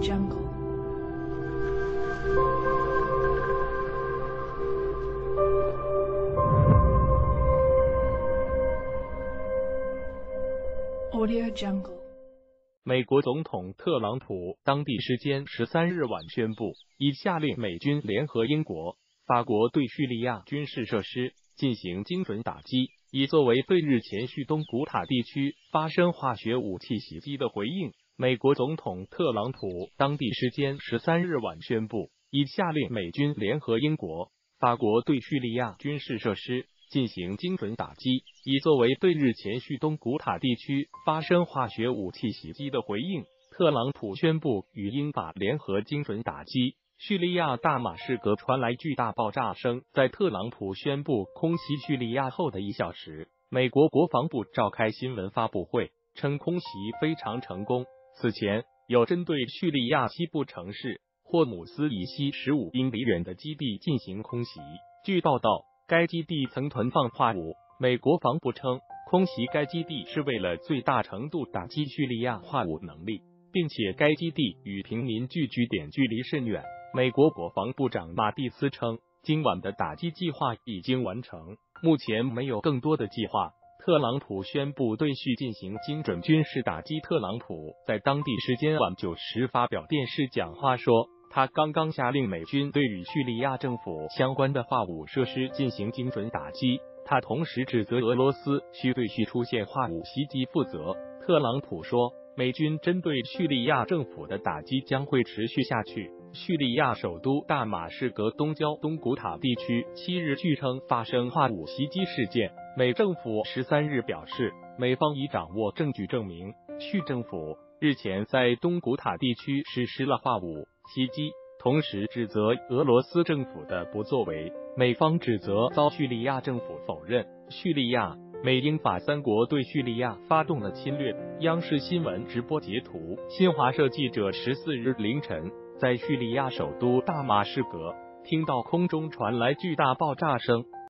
Jungle. Audio Jungle. 美国总统特朗普当地时间13日晚宣布，已下令美军联合英国、法国对叙利亚军事设施进行精准打击，以作为对日前叙东古塔地区发生化学武器袭击的回应。美国总统特朗普当地时间13日晚宣布，已下令美军联合英国、法国对叙利亚军事设施进行精准打击，以作为对日前叙东古塔地区发生化学武器袭击的回应。特朗普宣布与英法联合精准打击叙利亚大马士革，传来巨大爆炸声。在特朗普宣布空袭叙利亚后的1小时，美国国防部召开新闻发布会，称空袭非常成功。此前有针对叙利亚西部城市霍姆斯以西15英里远的基地进行空袭。据报道，该基地曾存放化武。美国防部称，空袭该基地是为了最大程度打击叙利亚化武能力，并且该基地与平民聚居点距离甚远。美国国防部长马蒂斯称，今晚的打击计划已经完成，目前没有更多的计划。特朗普宣布对叙进行精准军事打击。特朗普在当地时间晚9时发表电视讲话说，他刚刚下令美军对与叙利亚政府相关的化武设施进行精准打击。他同时指责俄罗斯需对叙出现化武袭击负责。特朗普说，美军针对叙利亚政府的打击将会持续下去。叙利亚首都大马士革东郊东古塔地区7日据称发生化武袭击事件。美政府13日表示，美方已掌握证据证明叙政府日前在东古塔地区实施了化武袭击，同时指责俄罗斯政府的不作为。美方指责遭叙利亚政府否认。叙利亚、美英法3国对叙利亚发动了侵略。央视新闻直播截图，新华社记者14日凌晨在叙利亚首都大马士革听到空中传来巨大爆炸声。